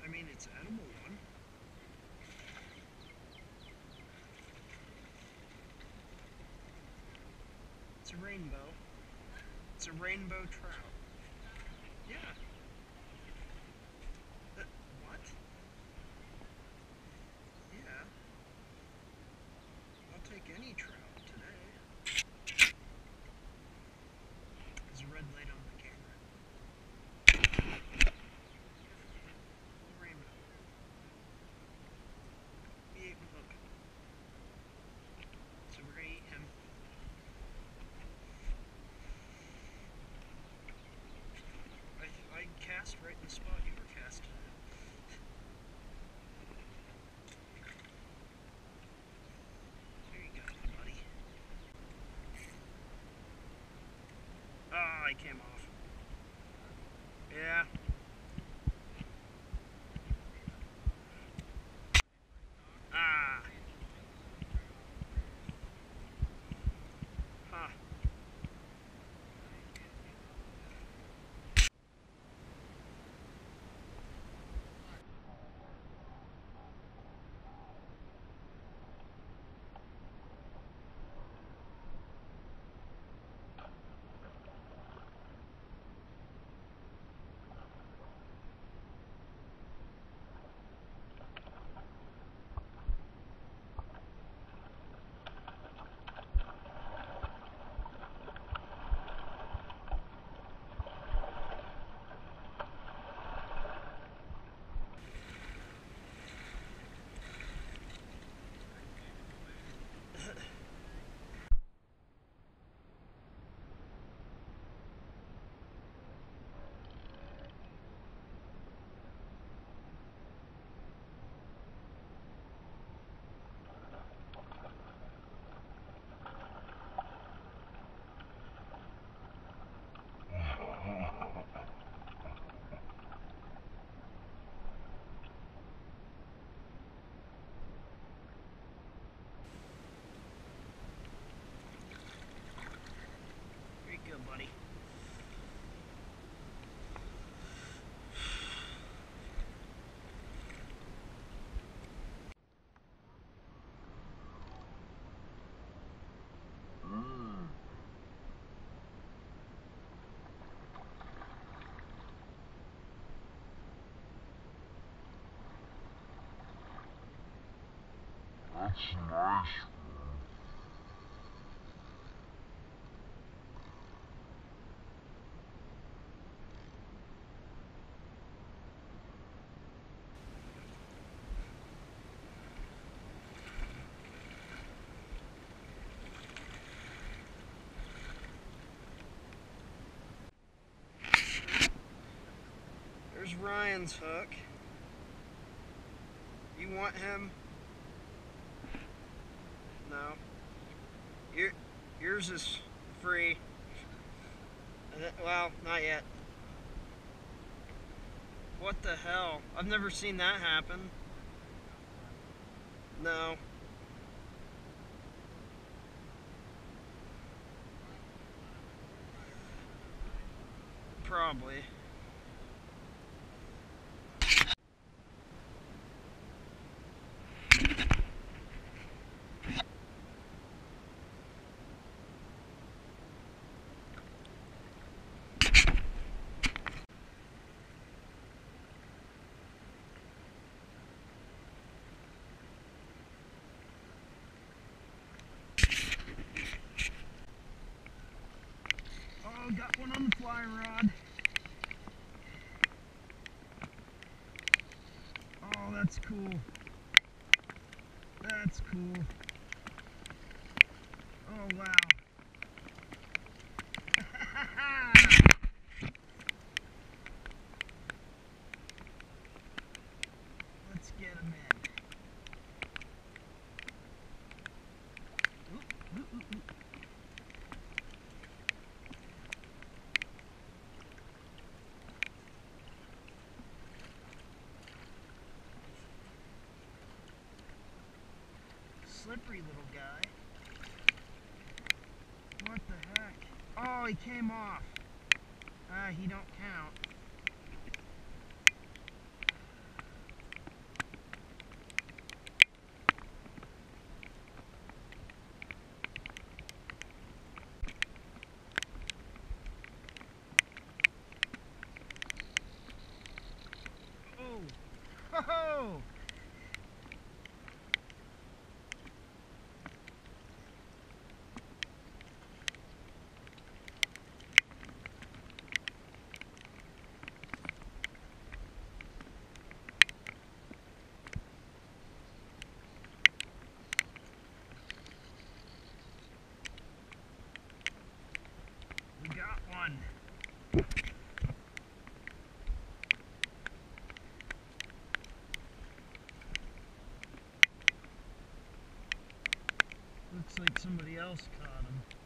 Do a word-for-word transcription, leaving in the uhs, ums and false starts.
I mean, it's an edible one. It's a rainbow. It's a rainbow trout. Yeah. Uh, what? Yeah. I'll take any trout today. There's a red light on the camera. Little rainbow. Yeah, look. So we're gonna eat him. I, I cast right in the spot you were casting. There you go, buddy. Ah, oh, I came off. Yeah. Ah. Huh. Very good, buddy. Mm. That's nice. There's Ryan's hook. You want him? No. Your, yours is free. Well, not yet. What the hell? I've never seen that happen. No. Probably. Oh, got one on the fly rod. Oh, that's cool. That's cool. Oh, wow. Let's get him in. Ooh, ooh, ooh, ooh. Slippery little guy. What the heck? Oh, he came off. Ah, uh, he don't count. Whoa! We got one. Looks like somebody else caught him.